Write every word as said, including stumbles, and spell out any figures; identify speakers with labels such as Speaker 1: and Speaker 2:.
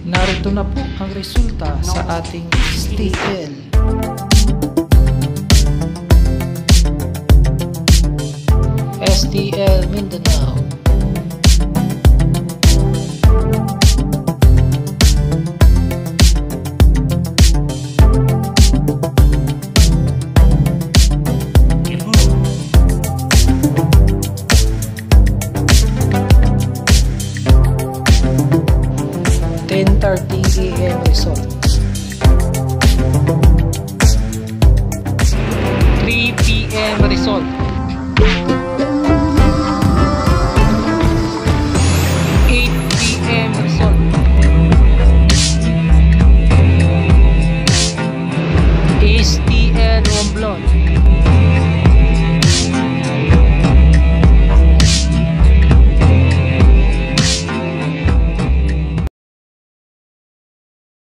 Speaker 1: Narito na po ang resulta sa ating S T L. S T L Mindanao. ten thirty A M results. three P M result.